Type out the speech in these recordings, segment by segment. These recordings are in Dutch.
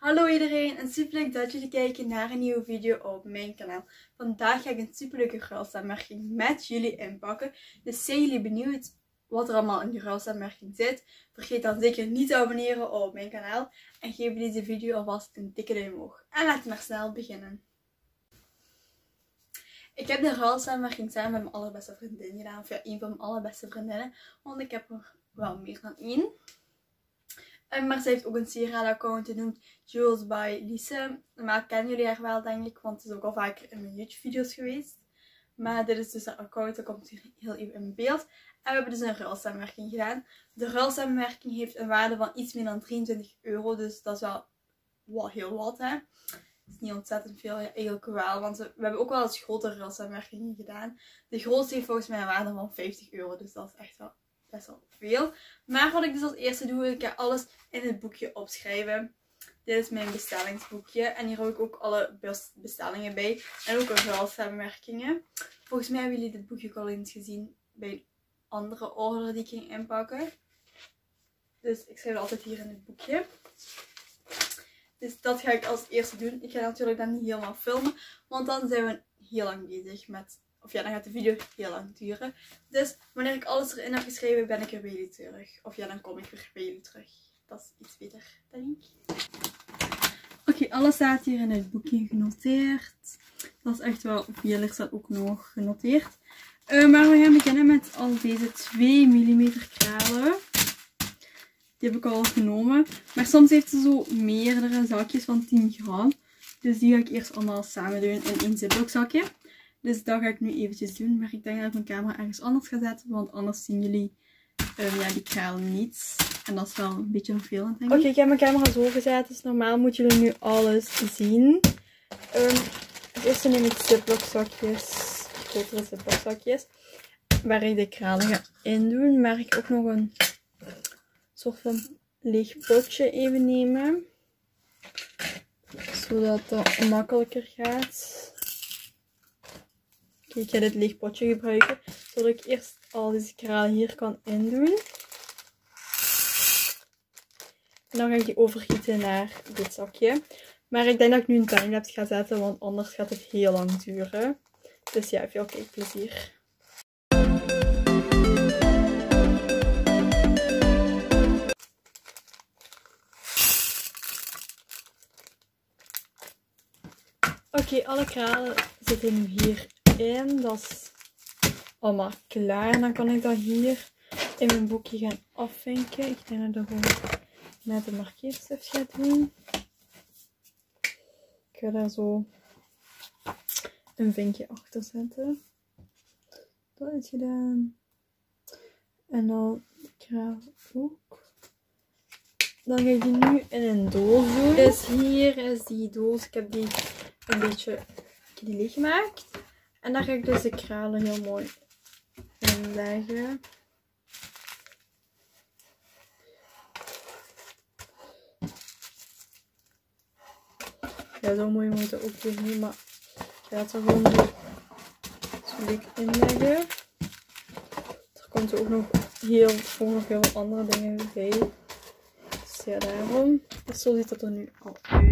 Hallo iedereen en super leuk dat jullie kijken naar een nieuwe video op mijn kanaal. Vandaag ga ik een super leuke ruilsamenwerking met jullie inpakken. Dus zijn jullie benieuwd wat er allemaal in die ruilsamenwerking zit? Vergeet dan zeker niet te abonneren op mijn kanaal. En geef deze video alvast een dikke duim omhoog. En laten we maar snel beginnen. Ik heb de ruilsamenwerking samen met mijn allerbeste vriendin gedaan. Of ja, een van mijn allerbeste vriendinnen. Want ik heb er wel meer dan één. Maar zij heeft ook een sieradenaccount genoemd Jules by Lise. Maar kennen jullie haar wel denk ik, want het is ook al vaker in mijn YouTube video's geweest. Maar dit is dus haar account, dat komt hier heel even in beeld. En we hebben dus een ruilsamenwerking gedaan. De ruilsamenwerking heeft een waarde van iets meer dan 23 euro. Dus dat is wel heel wat hè. Het is niet ontzettend veel, ja, eigenlijk wel. Want we hebben ook wel eens grotere ruilsamenwerkingen gedaan. De grootste heeft volgens mij een waarde van 50 euro. Dus dat is echt wel best wel veel. Maar wat ik dus als eerste doe, ik ga alles in het boekje opschrijven. Dit is mijn bestellingsboekje. En hier hou ik ook alle bestellingen bij. En ook ruilsamenwerkingen. Volgens mij hebben jullie dit boekje ook al eens gezien bij een andere order die ik ging inpakken. Dus ik schrijf het altijd hier in het boekje. Dus dat ga ik als eerste doen. Ik ga natuurlijk dan niet helemaal filmen. Want dan zijn we heel lang bezig met... Of ja, dan gaat de video heel lang duren. Dus wanneer ik alles erin heb geschreven, ben ik er bij jullie terug. Of ja, dan kom ik weer bij jullie terug. Dat is iets beter, denk ik. Oké, alles staat hier in het boekje genoteerd. Dat is echt wel veel. Er staat ook nog genoteerd. Maar we gaan beginnen met al deze 2 mm kralen. Die heb ik al genomen. Maar soms heeft ze zo meerdere zakjes van 10 gram. Dus die ga ik eerst allemaal samen doen in één ziploc zakje. Dus dat ga ik nu eventjes doen. Maar ik denk dat ik mijn camera ergens anders ga zetten. Want anders zien jullie die kralen niet. En dat is wel een beetje vervelend denk ik. Oké, ik heb mijn camera zo gezet. Dus normaal moeten jullie nu alles zien. Het eerste neem ik ziploc zakjes. Grotere ziploc zakjes. Waar ik de kralen ga indoen. Maar ik ook nog een soort van leeg potje even nemen. Zodat dat makkelijker gaat. Oké, ik ga dit leeg potje gebruiken. Zodat ik eerst al deze kralen hier kan indoen. En dan ga ik die overgieten naar dit zakje. Maar ik denk dat ik nu een timelapse ga zetten. Want anders gaat het heel lang duren. Dus ja, veel kijkplezier. Oké, alle kralen zitten nu hierin. Dat is allemaal klaar. En dan kan ik dat hier in mijn boekje gaan afvinken. Ik denk dat ik dat gewoon met de markeerstift ga doen. Ik ga daar zo een vinkje achter zetten. Dat is gedaan. En dan de kraal ook. Dan ga ik die nu in een doos doen. Dus hier is die doos. Ik heb die een beetje leeggemaakt. En daar ga ik dus de kralen heel mooi in leggen. Ja, zo mooi moet het ook weer niet, maar ik ga het er gewoon zo leuk in leggen. Er komt ook nog heel veel andere dingen bij. Dus ja, daarom. Dus zo ziet het er nu al uit.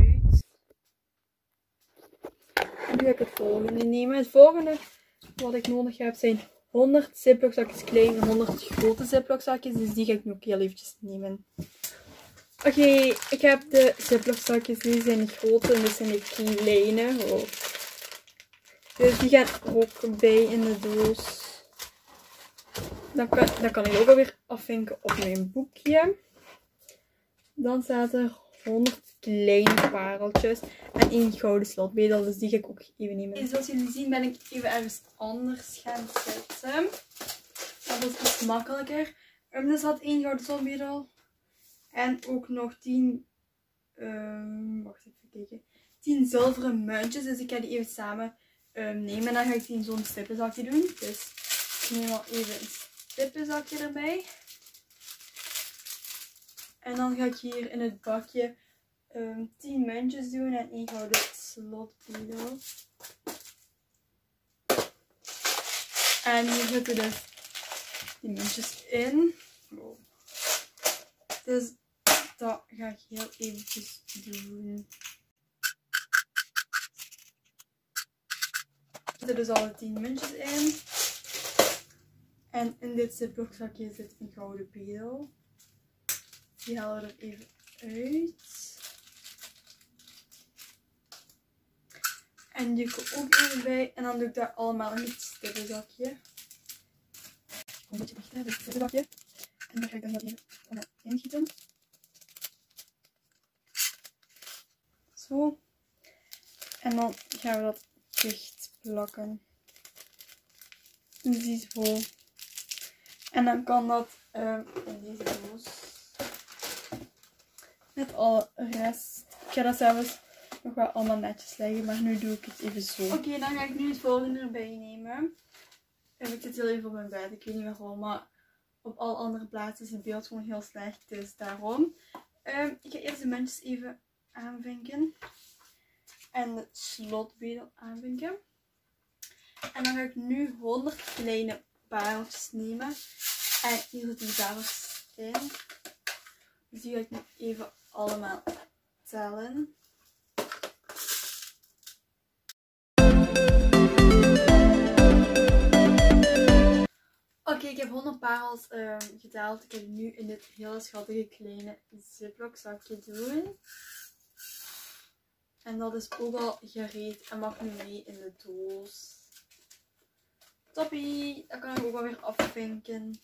Nu ga ik het volgende nemen. Het volgende wat ik nodig heb zijn 100 ziploc zakjes klein en 100 grote ziploc zakjes. Dus die ga ik nu ook heel eventjes nemen. Oké, ik heb de ziploc zakjes. Die zijn de grote en dit zijn de kleine. Oh. Dus die gaan ook bij in de doos. Dan kan ik ook alweer afvinken op mijn boekje. Dan staat er 100 kleine pareltjes en 1 gouden slotbedel. Dus die ga ik ook even nemen. En zoals jullie zien ben ik even ergens anders gaan zetten. Dat is iets makkelijker. Er staat 1 gouden slotbedel. En ook nog 10... wacht even kijken. 10 zilveren muntjes. Dus ik ga die even samen nemen. En dan ga ik die in zo'n stippenzakje doen. Dus ik neem al even een stippenzakje erbij. En dan ga ik hier in het bakje 10 muntjes doen en 1 gouden slotbedel. En hier zitten dus die muntjes in. Dus dat ga ik heel eventjes doen. Er zitten dus alle 10 muntjes in. En in dit ziplockzakje zit een gouden bedel. Die halen we er even uit. En die doe ik er ook even bij. En dan doe ik daar allemaal in het stippenzakje. Een beetje dicht, hè, dit stippenzakje. En daar ga ik dan heel even allemaal ingieten. Zo. En dan gaan we dat dicht plakken. Zo. En dan kan dat in deze doos. Met alle rest. Ik ga dat zelfs nog wel allemaal netjes leggen, maar nu doe ik het even zo. Oké, dan ga ik nu het volgende erbij nemen. Ik zit heel even op mijn bed, ik weet niet waarom, maar op alle andere plaatsen is het beeld gewoon heel slecht, dus daarom. Ik ga eerst de muntjes even aanvinken. En de slotbedel aanvinken. En dan ga ik nu 100 kleine pareltjes nemen. En hier zitten die pareltjes in. Dus die ga ik nu even allemaal tellen. Oké, ik heb 100 parels geteld. Ik ga die nu in dit hele schattige kleine ziplock zakje doen. En dat is ook al gereed en mag nu mee in de doos. Toppie! Dat kan ik ook wel weer afvinken.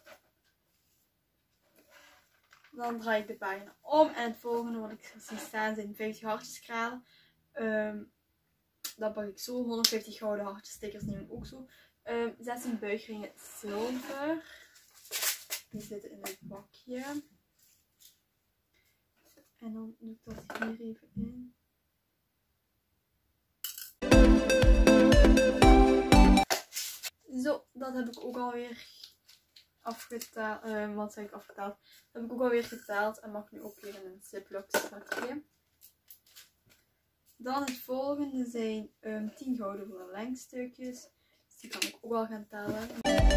Dan draai ik de pagina om. En het volgende wat ik zie staan zijn 50 hartjeskralen. Dat pak ik zo. 150 gouden hartjesstickers neem ik ook zo. 16 buigringen zilver. Die zitten in dit bakje. En dan doe ik dat hier even in. Zo, dat heb ik ook alweer afgeteld. Wat zeg ik afgeteld? Dat heb ik ook alweer geteld en mag nu ook weer in een ziplock zakje. Dan het volgende zijn 10 gouden verlengstukjes. Dus die kan ik ook wel gaan tellen.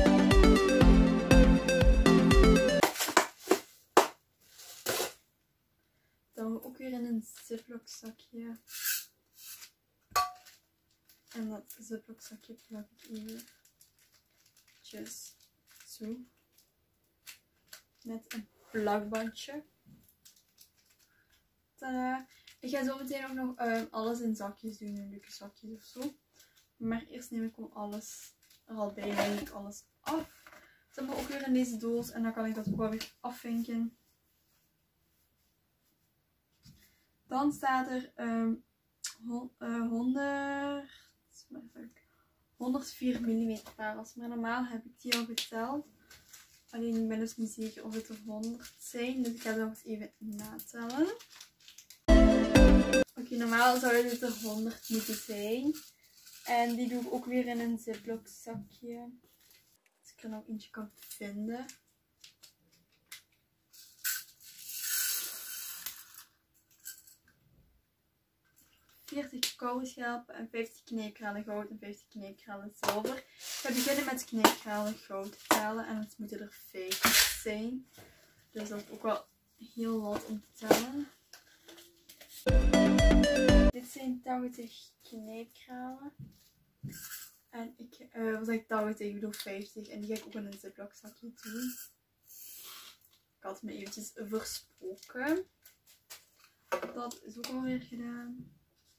Dan ook weer in een ziplock zakje. En dat ziplock zakje plak ik even zo. Met een plakbandje. Tadaa! Ik ga zo meteen ook nog alles in zakjes doen, in leuke zakjes of zo. Maar eerst neem ik gewoon alles er al bij, neem ik alles af. Dan heb ik ook weer in deze doos en dan kan ik dat ook wel weer afvinken. Dan staat er 104 mm parels. Maar normaal heb ik die al geteld. Alleen ik ben dus niet zeker of het er 100 zijn. Dus ik ga dat nog eens even natellen. Oké, normaal zouden het er 100 moeten zijn. En die doe ik ook weer in een ziplock zakje. Als ik er nou eentje kan vinden. Koolschelpen en 50 kneepkralen goud en 50 kneepkralen zilver. Ik ga beginnen met kneepkralen goud tellen en het moeten er 50 zijn. Dus dat is ook wel heel wat om te tellen. Dit zijn 80 kneepkralen. En ik was ik 80, ik bedoel 50 en die ga ik ook in een ziplock zakje doen. Ik had me eventjes versproken. Dat is ook alweer gedaan.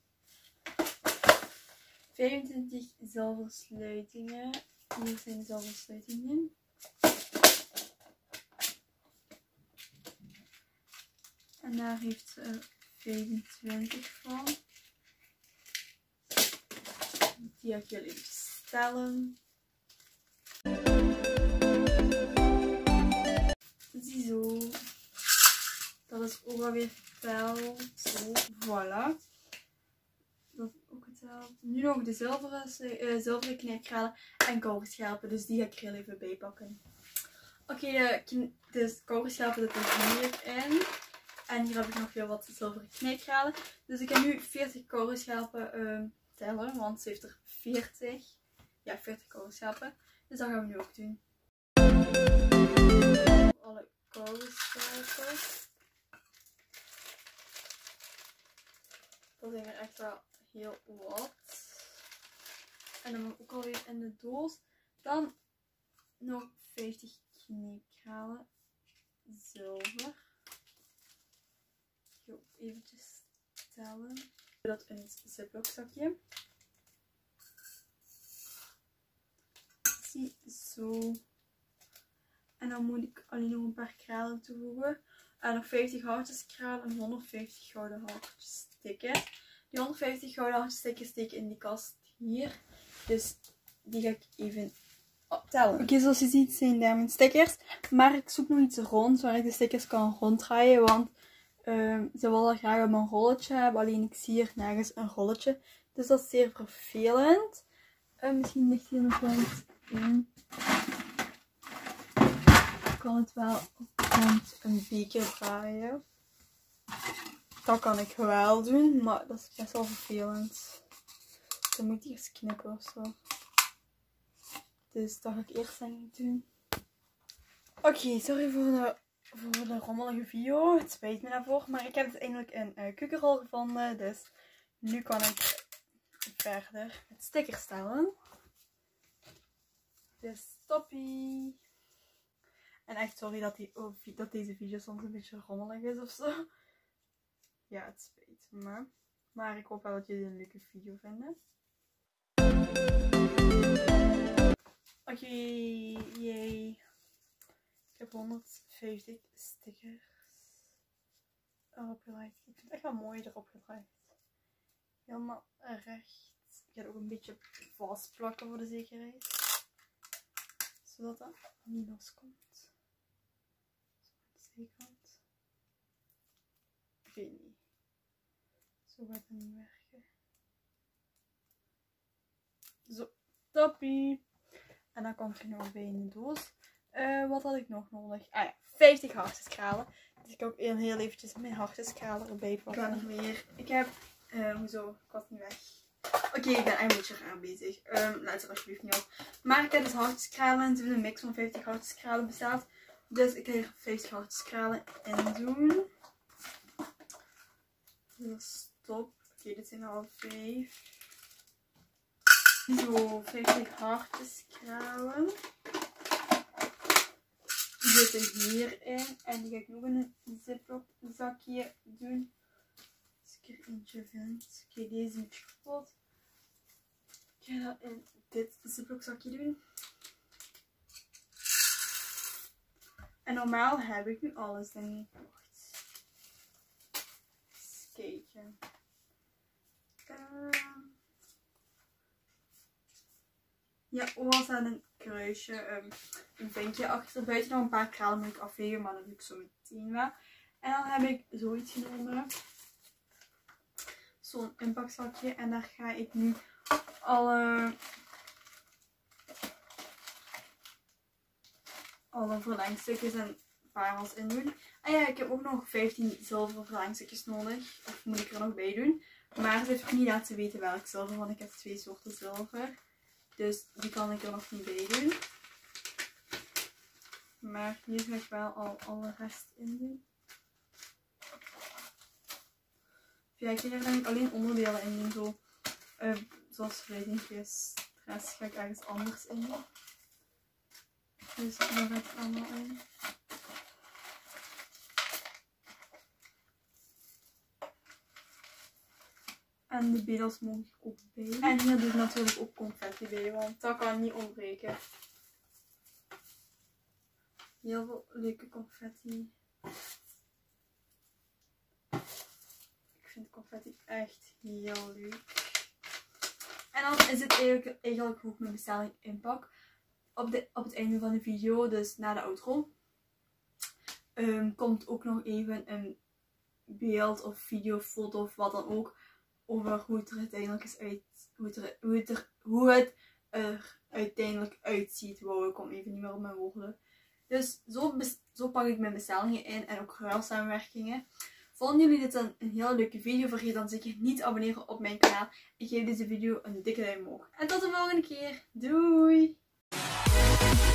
25 zilversluitingen. Hier zijn de zilversluitingen. En daar heeft ze 25 van. Die ga ik jullie even stellen. Ziezo. Dat is ook alweer geteld. Zo, voilà. Dat is ook geteld. Nu nog de zilveren kneepkralen en koolschelpen. Dus die ga ik er heel even bij pakken. Oké, de koolschelpen zitten hierin. En hier heb ik nog heel wat zilveren kneepkralen. Dus ik ga nu 40 koolschelpen tellen. Want ze heeft er 40. Ja, 40 koolschelpen. Dus dat gaan we nu ook doen. Alle koolschelpen. Dat zijn er echt wel heel wat. En dan ook alweer in de doos. Dan nog 50 kneepkralen zilver. Ik ga ook eventjes tellen. Dat in het ziplock zakje. Zie zo. En dan moet ik alleen nog een paar kralen toevoegen. En nog 50 houtjeskralen en 150 gouden houtjesstickers. Die 150 gouden houtjesstickers steek ik in die kast hier. Dus die ga ik even optellen. Oké, zoals je ziet zijn daar mijn stickers. Maar ik zoek nog iets rond waar ik de stickers kan ronddraaien. Want ze willen graag een rolletje hebben. Alleen ik zie hier nergens een rolletje. Dus dat is zeer vervelend. Misschien ligt hier nog wel iets in. Ik kan het wel rond een beker draaien. Dat kan ik wel doen. Maar dat is best wel vervelend. Dan moet ik eerst knippen of zo. Dus dat ga ik eerst denk ik doen. Oké, sorry voor de rommelige video. Het spijt me daarvoor. Maar ik heb dus eindelijk een keukenrol gevonden. Dus nu kan ik verder het sticker stellen. Dus toppie. En echt sorry dat deze video soms een beetje rommelig is ofzo. Ja, het spijt me. Maar ik hoop wel dat jullie een leuke video vinden. Oké, yay. Ik heb 150 stickers erop gelegd. Ik vind het echt wel mooi erop gelegd. Helemaal recht. Ik ga het ook een beetje vastplakken voor de zekerheid. Zodat dat niet loskomt. Zo aan de zijkant. Ik weet niet. Zo gaat het niet werken. Zo, toppie. En dan komt er nog bij in de doos. Wat had ik nog nodig? Ah ja, 50 hartjeskralen. Dus ik ga ook heel eventjes mijn hartjeskralen erbij pakken. Ik ga nog meer. Ik heb, hoezo? Ik was niet weg. Oké, ik ben echt een beetje raar bezig. Let er alsjeblieft niet op. Maar ik heb dus hartjeskralen. Het is een mix van 50 hartjeskralen bestaat. Dus ik ga hier 50 hartjeskralen in doen. Dus stop. Oké, dit zijn al 5. Zo, 50 hartjeskralen. Die zitten hierin. En die ga ik nog in een ziplock zakje doen. Als ik er eentje vind. Oké, deze is een beetje kapot. Ik ga dat in dit ziplock zakje doen. En normaal heb ik nu alles, denk ik. Wacht. Eens kijken. Ja, was aan een kruisje, een vinkje achter. Buiten nog een paar kralen moet ik afvegen, maar dat doe ik zo meteen wel. En dan heb ik zoiets genomen. Zo'n inpakzakje. En daar ga ik nu alle verlengstukjes en parels in doen. En ja, ik heb ook nog 15 zilveren verlengstukjes nodig. Of moet ik er nog bij doen. Maar ze heeft ook niet laten weten welk zilver, want ik heb 2 soorten zilver. Dus die kan ik er nog niet bij doen. Maar hier ga ik wel al alle rest in doen. Ja, ik ga er alleen onderdelen in doen. Zo, zoals verleidingjes. De rest ga ik ergens anders in doen. Dus daar ga ik allemaal in. En de bedels mag ik ook bij. En hier doe ik natuurlijk ook confetti bij, want dat kan niet ontbreken. Heel veel leuke confetti. Ik vind confetti echt heel leuk. En dan is het eigenlijk hoe ik mijn bestelling inpak. Op het einde van de video, dus na de outro, komt ook nog even een beeld of video, foto of wat dan ook. Over hoe het er uiteindelijk is hoe het er uiteindelijk uitziet. Wow, ik kom even niet meer op mijn woorden. Dus zo pak ik mijn bestellingen in en ook ruilsamenwerkingen. Vonden jullie dit een heel leuke video? Vergeet dan zeker niet te abonneren op mijn kanaal. Ik geef deze video een dikke duim omhoog. En tot de volgende keer. Doei!